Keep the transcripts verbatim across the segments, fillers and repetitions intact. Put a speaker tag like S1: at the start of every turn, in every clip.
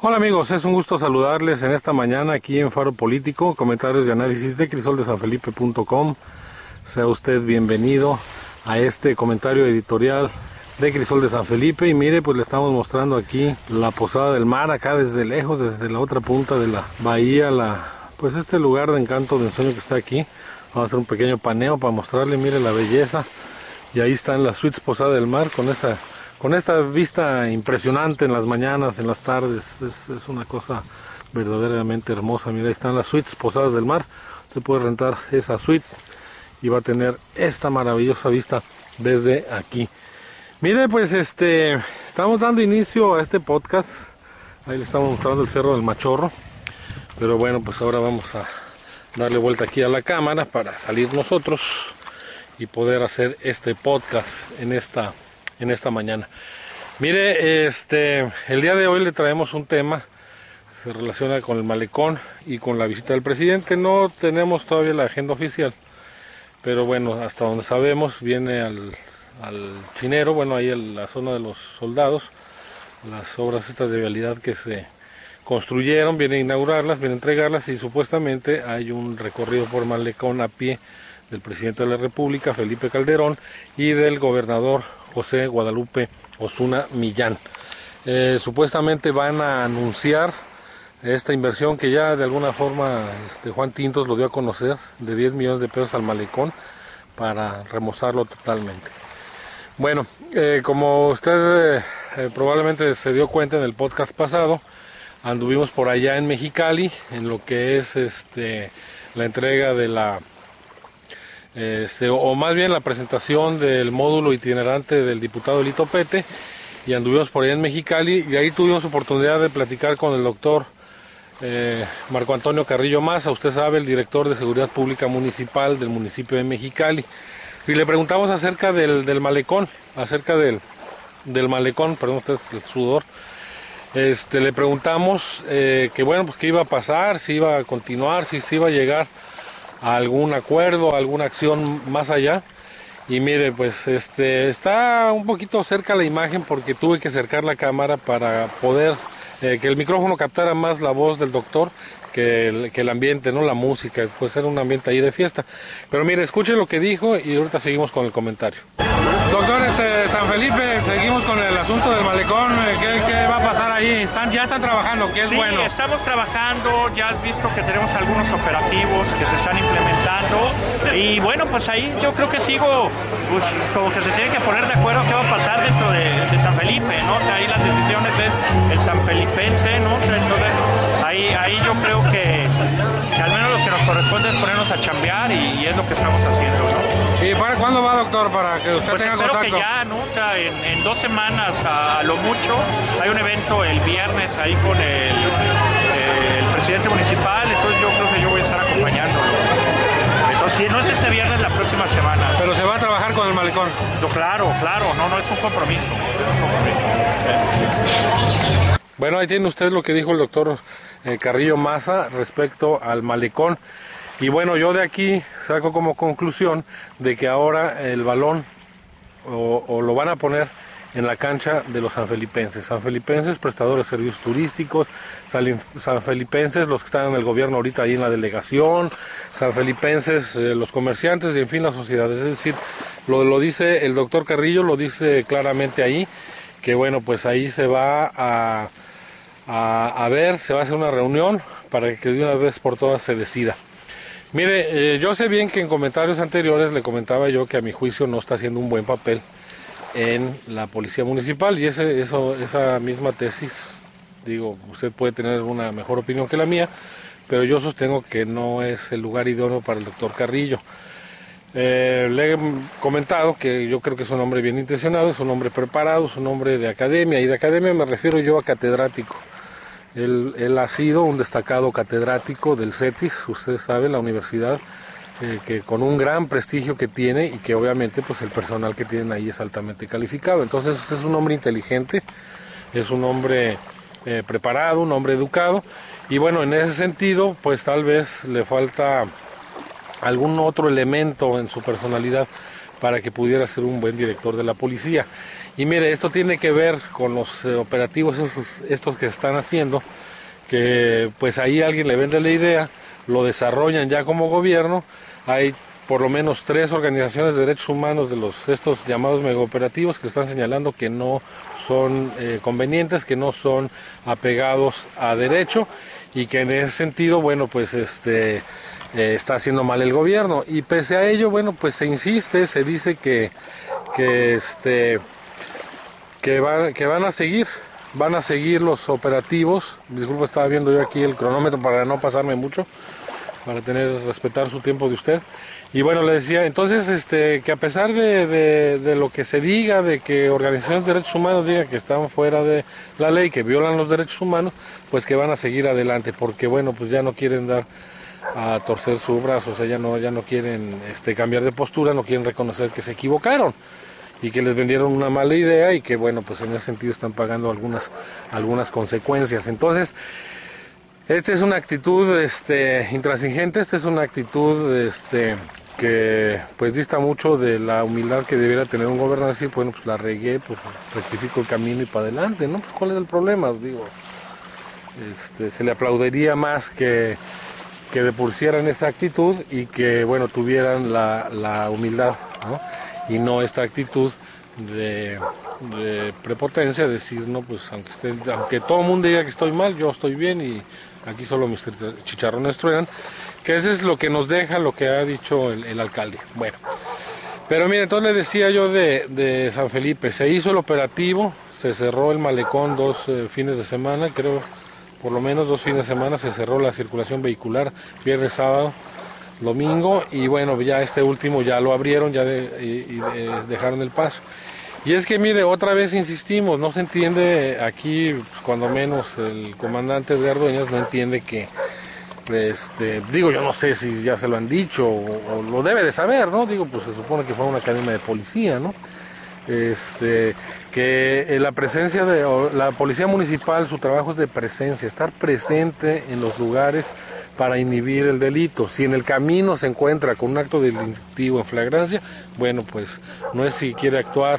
S1: Hola amigos, es un gusto saludarles en esta mañana aquí en Faro Político, comentarios y análisis de crisol de san felipe punto com. Sea usted bienvenido a este comentario editorial de Crisol de San Felipe. Y mire, pues le estamos mostrando aquí la Posada del Mar, acá desde lejos, desde la otra punta de la bahía, la, pues este lugar de encanto, de ensueño que está aquí. Vamos a hacer un pequeño paneo para mostrarle, mire la belleza. Y ahí están las suites Posada del Mar con esa... con esta vista impresionante en las mañanas, en las tardes. Es, es una cosa verdaderamente hermosa. Mira, ahí están las suites Posadas del Mar. Usted puede rentar esa suite y va a tener esta maravillosa vista desde aquí. Mire, pues este estamos dando inicio a este podcast. Ahí le estamos mostrando el Cerro del Machorro. Pero bueno, pues ahora vamos a darle vuelta aquí a la cámara para salir nosotros y poder hacer este podcast en esta en esta mañana. Mire, este el día de hoy le traemos un tema, se relaciona con el malecón y con la visita del presidente. No tenemos todavía la agenda oficial, pero bueno, hasta donde sabemos viene al, al Chinero, bueno, ahí en la zona de los soldados, las obras estas de vialidad que se construyeron, viene a inaugurarlas, viene a entregarlas, y supuestamente hay un recorrido por malecón a pie del presidente de la República, Felipe Calderón, y del gobernador José Guadalupe Osuna Millán. Eh, supuestamente van a anunciar esta inversión que ya de alguna forma este, Juan Tintos lo dio a conocer, de diez millones de pesos al malecón para remozarlo totalmente. Bueno, eh, como usted eh, probablemente se dio cuenta en el podcast pasado, anduvimos por allá en Mexicali en lo que es este, la entrega de la Este, o más bien la presentación del módulo itinerante del diputado Elito Pete, y anduvimos por allá en Mexicali, y ahí tuvimos oportunidad de platicar con el doctor eh, Marco Antonio Carrillo Maza, usted sabe, el director de Seguridad Pública Municipal del municipio de Mexicali, y le preguntamos acerca del, del malecón, acerca del, del malecón, perdón, usted el sudor. Este, le preguntamos eh, que bueno, pues qué iba a pasar, si iba a continuar, si se iba a llegar a algún acuerdo, a alguna acción más allá. Y mire, pues este está un poquito cerca la imagen porque tuve que acercar la cámara para poder eh, que el micrófono captara más la voz del doctor que el, que el ambiente, no la música, pues era un ambiente ahí de fiesta. Pero mire, escuche lo que dijo y ahorita seguimos con el comentario. Doctor, este, San Felipe, seguimos con el asunto del malecón. ¿Qué, qué va a pasar ahí? Están, ya están trabajando, que es
S2: sí,
S1: bueno.
S2: Sí, estamos trabajando, ya has visto que tenemos algunos operativos que se están implementando. Y bueno, pues ahí yo creo que sigo, pues como que se tienen que poner de acuerdo qué va a pasar dentro de, de San Felipe, ¿no? O sea, ahí las decisiones es el sanfelipense, ¿no? O sea, entonces, ahí, ahí yo creo que, que al menos lo que nos corresponde es ponernos a chambear, y, y es lo que estamos haciendo, ¿no?
S1: ¿Y para cuándo va, doctor, para que usted
S2: pues
S1: tenga
S2: espero
S1: contacto?
S2: Que ya, ¿no? O sea, en, en dos semanas a lo mucho. Hay un evento el viernes ahí con el, eh, el presidente municipal, entonces yo creo que yo voy a estar acompañando. Entonces, si no es este viernes, la próxima semana.
S1: Pero se va a trabajar con el malecón.
S2: No, claro, claro, no, no es un compromiso. Es un compromiso.
S1: Bueno, ahí tiene usted lo que dijo el doctor eh, Carrillo Maza respecto al malecón. Y bueno, yo de aquí saco como conclusión de que ahora el balón o, o lo van a poner en la cancha de los sanfelipenses. Sanfelipenses, prestadores de servicios turísticos, sanfelipenses, los que están en el gobierno ahorita ahí en la delegación, sanfelipenses, eh, los comerciantes y en fin la sociedad. Es decir, lo, lo dice el doctor Carrillo, lo dice claramente ahí, que bueno, pues ahí se va a, a, a ver, se va a hacer una reunión para que de una vez por todas se decida. Mire, eh, yo sé bien que en comentarios anteriores le comentaba yo que a mi juicio no está haciendo un buen papel en la policía municipal, y ese, eso, esa misma tesis, digo, usted puede tener una mejor opinión que la mía, pero yo sostengo que no es el lugar idóneo para el doctor Carrillo. Eh, le he comentado que yo creo que es un hombre bien intencionado, es un hombre preparado, es un hombre de academia, y de academia me refiero yo a catedrático. Él, él ha sido un destacado catedrático del CETIS, usted sabe, la universidad, eh, que con un gran prestigio que tiene, y que obviamente pues el personal que tienen ahí es altamente calificado. Entonces es un hombre inteligente, es un hombre eh, preparado, un hombre educado, y bueno, en ese sentido pues tal vez le falta algún otro elemento en su personalidad para que pudiera ser un buen director de la policía. Y mire, esto tiene que ver con los eh, operativos estos, estos que se están haciendo, que pues ahí alguien le vende la idea, lo desarrollan ya como gobierno. Hay por lo menos tres organizaciones de derechos humanos de los estos llamados megaoperativos que están señalando que no son eh, convenientes, que no son apegados a derecho, y que en ese sentido, bueno, pues este eh, está haciendo mal el gobierno. Y pese a ello, bueno, pues se insiste, se dice que que este que van que van a seguir van a seguir los operativos. Disculpe, estaba viendo yo aquí el cronómetro para no pasarme mucho, para tener respetar su tiempo de usted. Y bueno, le decía entonces este que a pesar de, de, de lo que se diga, de que organizaciones de derechos humanos digan que están fuera de la ley, que violan los derechos humanos, pues que van a seguir adelante, porque bueno, pues ya no quieren dar a torcer su brazo, o sea, ya no, ya no quieren este, cambiar de postura, no quieren reconocer que se equivocaron y que les vendieron una mala idea, y que bueno, pues en ese sentido están pagando algunas, algunas consecuencias. Entonces, esta es una actitud este, intransigente, esta es una actitud este, que pues dista mucho de la humildad que debiera tener un gobernante. Decir, bueno, pues la regué, pues rectifico el camino y para adelante, ¿no? Pues ¿cuál es el problema? Digo, este, se le aplaudiría más que, que depusieran esa actitud y que, bueno, tuvieran la, la humildad, ¿no? Y no esta actitud de, de prepotencia, decir, no, pues aunque, esté, aunque todo el mundo diga que estoy mal, yo estoy bien y aquí solo mis chicharrones truenan, que eso es lo que nos deja lo que ha dicho el, el alcalde. Bueno, pero mire, entonces le decía yo de, de San Felipe, se hizo el operativo, se cerró el malecón dos eh, fines de semana, creo, por lo menos dos fines de semana se cerró la circulación vehicular, viernes, sábado, domingo, y bueno, ya este último ya lo abrieron, ya de, y, y de, dejaron el paso. Y es que mire, otra vez insistimos, no se entiende aquí, cuando menos el comandante Edgar Dueñas no entiende que, este, digo, yo no sé si ya se lo han dicho o, o lo debe de saber, ¿no? Digo, pues se supone que fue una academia de policía, ¿no? Este, que la presencia de la policía municipal, su trabajo es de presencia, estar presente en los lugares para inhibir el delito. Si en el camino se encuentra con un acto delictivo en flagrancia, bueno, pues no es si quiere actuar,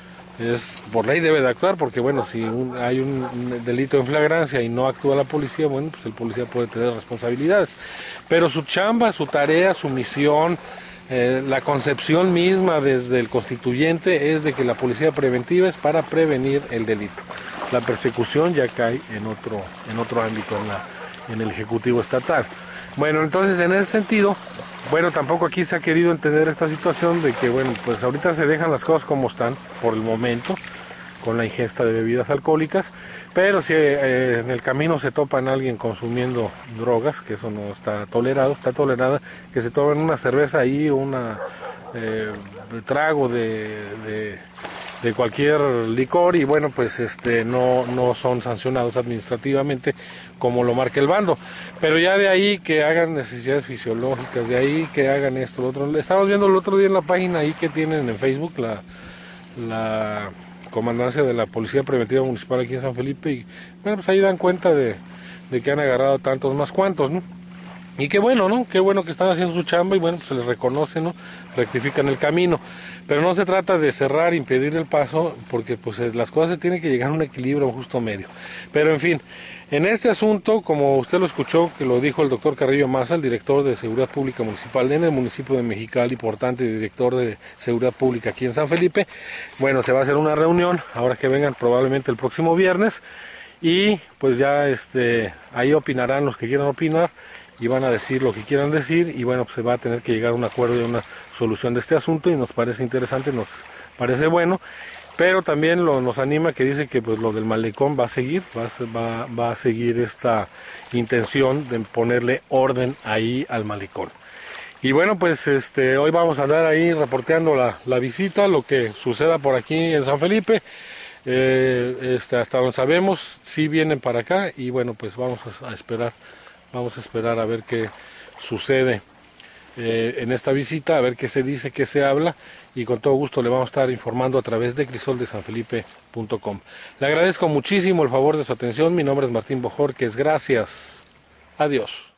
S1: es por ley debe de actuar, porque bueno, si un, hay un, un delito en flagrancia y no actúa la policía, bueno, pues el policía puede tener responsabilidades, pero su chamba, su tarea, su misión, Eh, la concepción misma desde el constituyente es de que la policía preventiva es para prevenir el delito. La persecución ya cae en otro, en otro ámbito, en, la, en el Ejecutivo Estatal. Bueno, entonces en ese sentido, bueno, tampoco aquí se ha querido entender esta situación de que, bueno, pues ahorita se dejan las cosas como están por el momento, con la ingesta de bebidas alcohólicas, pero si eh, en el camino se topan a alguien consumiendo drogas, que eso no está tolerado, está tolerada que se tomen una cerveza ahí, una eh, trago de, de, de cualquier licor, y bueno, pues este no, no son sancionados administrativamente como lo marca el bando, pero ya de ahí que hagan necesidades fisiológicas, de ahí que hagan esto, lo otro. Estábamos viendo el otro día en la página ahí que tienen en Facebook la la comandancia de la Policía Preventiva Municipal aquí en San Felipe, y bueno, pues ahí dan cuenta de, de que han agarrado tantos más cuantos, ¿no? Y qué bueno, ¿no? Qué bueno que están haciendo su chamba, y bueno, pues se les reconoce, ¿no? Rectifican el camino, pero no se trata de cerrar, impedir el paso, porque pues las cosas se tienen que llegar a un equilibrio, a un justo medio. Pero en fin, en este asunto, como usted lo escuchó, que lo dijo el doctor Carrillo Maza, el director de Seguridad Pública Municipal en el municipio de Mexicali, importante director de Seguridad Pública aquí en San Felipe, bueno, se va a hacer una reunión, ahora que vengan probablemente el próximo viernes, y pues ya este ahí opinarán los que quieran opinar, y van a decir lo que quieran decir, y bueno, pues se va a tener que llegar a un acuerdo y a una solución de este asunto, y nos parece interesante, nos parece bueno, pero también lo, nos anima que dice que pues lo del malecón va a seguir, va, va, va a seguir esta intención de ponerle orden ahí al malecón. Y bueno, pues este hoy vamos a andar ahí reporteando la, la visita, lo que suceda por aquí en San Felipe. Eh, este, hasta donde sabemos, sí vienen para acá, y bueno, pues vamos a, a esperar, vamos a esperar a ver qué sucede eh, en esta visita, a ver qué se dice, qué se habla, y con todo gusto le vamos a estar informando a través de crisol de san felipe punto com. Le agradezco muchísimo el favor de su atención. Mi nombre es Martín Bojorquez, gracias, adiós.